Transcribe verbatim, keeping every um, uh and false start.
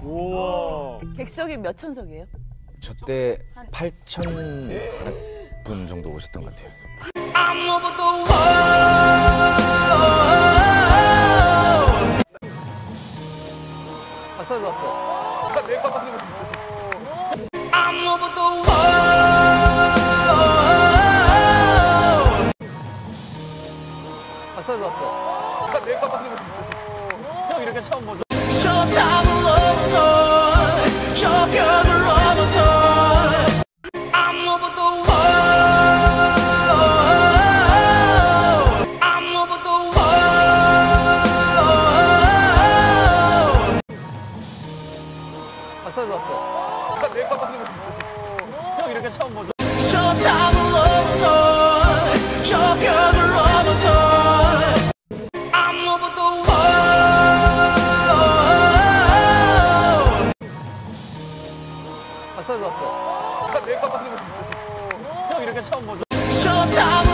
우와. 객석이 몇 천석이에요? 저 때 팔천 분 정도 오셨던 것 같아요. 박사 나왔어. 내 깜빡이는 박사 나왔어. 내 깜빡이는 형 이렇게 처음 보죠. 저 담을 넘어서 저 벽을 넘어서 I'm over the world I'm over the world 박사 나왔어. 내 깜빡이는 형 이렇게 처음 보죠. 저 담을 넘어서 저 벽을 넘어서 I'm over the world 박사 나왔어. 내 깜빡이는 형 이렇게 처음 보죠. 저 담을